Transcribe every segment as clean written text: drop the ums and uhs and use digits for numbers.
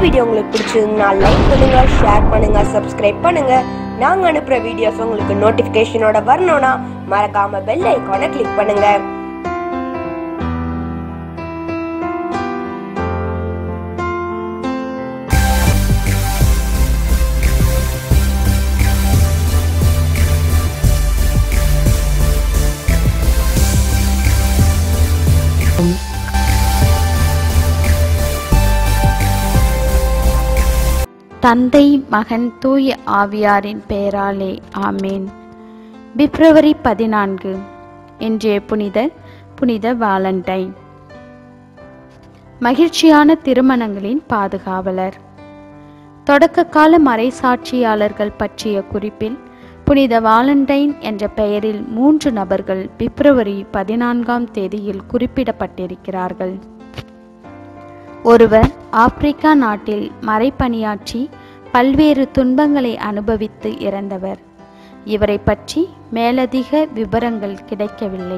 Video உங்களுக்கு பிடிச்சிருந்தா like பண்ணுங்க, ஷேர் பண்ணுங்க, சப்ஸ்கிரைப் பண்ணுங்க. நாங்க அனுப்புற வீடியோஸ் உங்களுக்கு நோட்டிபிகேஷனோட வரணும்னா மறக்காம பெல் ஐகானை கிளிக் பண்ணுங்க. தந்தை, மகன், தூய ஆவியாரின் பெயராலே ஆமேன். பிப்ரவரி 14 இன்றைய புனிதர் புனித வாலண்டைன். மகிழ்ச்சியான திருமணங்களின் பாதுகாவலர். தொடக்க கால மறைசாட்சியாளர்கள் பற்றிய குறிப்பில் புனித வாலண்டைன் என்ற பெயரில் 3 நபர்கள் பிப்ரவரி 14ஆம் தேதியில் குறிப்பிடப்பட்டிருக்கிறார்கள். ஒருவர் ஆப்பிரிக்கா நாட்டில் மறைப்பணியாற்றி பல்வேறு துன்பங்களை அனுபவித்து இறந்தவர். இவரை பற்றி மேலதிக விவரங்கள் கிடைக்கவில்லை.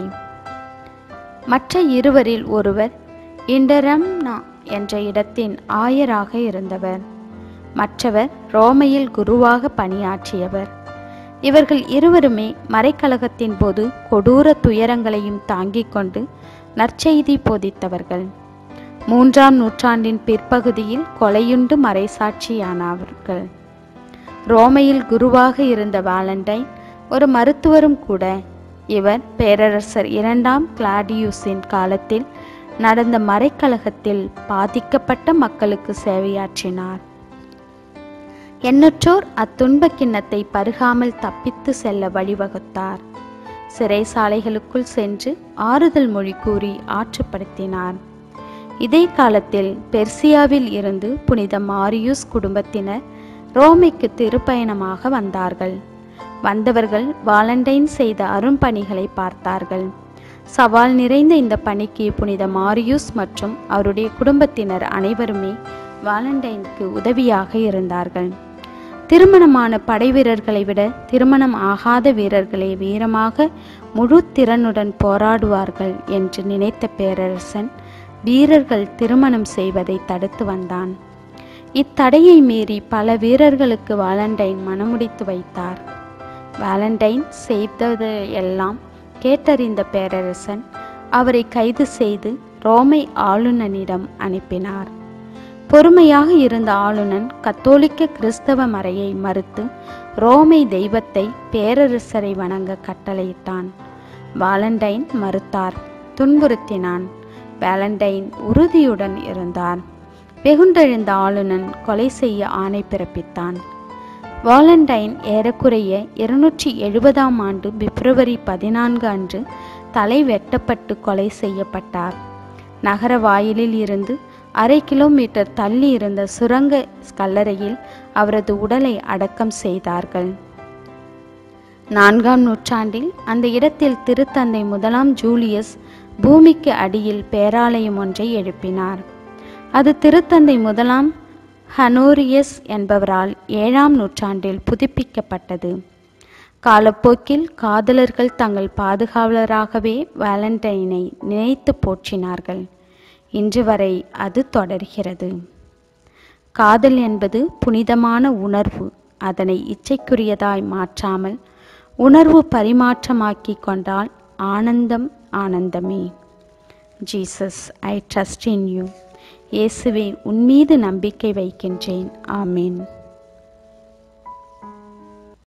மற்ற இருவரில் ஒருவர் இண்டரம்னா என்ற இடத்தின் ஆயராக இருந்தவர். மற்றவர் ரோமையில் குருவாக பணியாற்றியவர். இவர்கள் இருவருமே மறைக்கலகத்தின் போது கொடூர துயரங்களையும் தாங்கிக் கொண்டு நற்செய்தி போதித்தவர்கள். 3ஆம் நூற்றாண்டின் பிற்பகுதியில் கொலையுண்டு மறைசாட்சியானவர்கள். ரோமையில் குருவாக இருந்த வாலண்டைன் ஒரு மருத்துவரும் கூட. இவர் பேரரசர் 2ஆம் கிளாடியூஸின் காலத்தில் நடந்த மறைக்கலகத்தில் பாதிக்கப்பட்ட மக்களுக்கு சேவையாற்றினார். எண்ணற்றோர் அத்துன்ப கிண்ணத்தை பருகாமல் தப்பித்து செல்ல வழிவகுத்தார். சிறைசாலைகளுக்குள் சென்று ஆறுதல் மொழி கூறி ஆற்றுப்படுத்தினார். இதே காலத்தில் பெர்சியாவில் இருந்து புனித மாரியுஸ் குடும்பத்தினர் ரோமைக்கு திருப்பயணமாக வந்தார்கள். வந்தவர்கள் வாலண்டைன் செய்த அரும்பணிகளை பார்த்தார்கள். சவால் நிறைந்த இந்த பணிக்கு புனித மாரியுஸ் மற்றும் அவருடைய குடும்பத்தினர் அனைவருமே வாலண்டைனுக்கு உதவியாக இருந்தார்கள். திருமணமான படை வீரர்களை விட திருமணம் ஆகாத வீரர்களே வீரமாக முழு திறனுடன் போராடுவார்கள் என்று நினைத்த பேரரசன் வீரர்கள் திருமணம் செய்வதை தடுத்து வந்தான். இத்தடையை மீறி பல வீரர்களுக்கு வாலண்டைன் மணமுடித்து வைத்தார். வாலண்டைன் செய்ததையெல்லாம் கேட்டறிந்த பேரரசன் அவரை கைது செய்து ரோமை ஆளுநனிடம் அனுப்பினார். பொறுமையாக இருந்த ஆளுநன் கத்தோலிக்க கிறிஸ்தவ மறையை மறுத்து ரோமை தெய்வத்தை பேரரசரை வணங்க கட்டளையிட்டான். வாலண்டைன் மறுத்தார், துன்புறுத்தினான். வாலண்டைன் உறுதியுடன் இருந்தார். வெகுண்டெழுந்த ஆளுநன் கொலை செய்ய ஆணை பிறப்பித்தான். வாலண்டைன் ஏறக்குறைய 270ஆம் ஆண்டு பிப்ரவரி 14 அன்று தலை வெட்டப்பட்டு கொலை செய்யப்பட்டார். நகர வாயிலில் இருந்து 1/2 கிலோமீட்டர் தள்ளி இருந்த சுரங்க கல்லறையில் அவரது உடலை அடக்கம் செய்தார்கள். 4ஆம் நூற்றாண்டில் அந்த இடத்தில் திருத்தந்தை 1ஆம் ஜூலியஸ் பூமிக்கு அடியில் பேராலயம் ஒன்றை எழுப்பினார். அது திருத்தந்தை 1ஆம் ஹனோரியஸ் என்பவரால் 7ஆம் நூற்றாண்டில் புதுப்பிக்கப்பட்டது. காலப்போக்கில் காதலர்கள் தங்கள் பாதுகாவலராகவே வாலண்டைனை நினைத்து போற்றினார்கள். இன்று வரை அது தொடர்கிறது. காதல் என்பது புனிதமான உணர்வு. அதனை இச்சைக்குரியதாய் மாற்றாமல் உணர்வு பரிமாற்றமாக்கி கொண்டால் ஆனந்தம் ஆனந்தமே. Jesus, I trust in you. இயேசுவே, உன்மீது நம்பிக்கை வைக்கின்றேன். ஆமேன்.